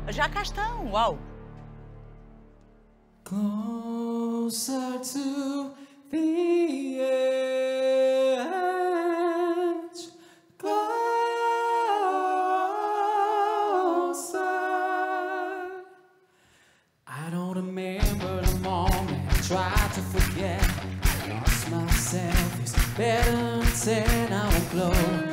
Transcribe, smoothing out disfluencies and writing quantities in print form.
Já cá estão, uau! Closer to the edge, closer. I don't remember the moment I tried to forget. I lost myself, it's better than I won't glow.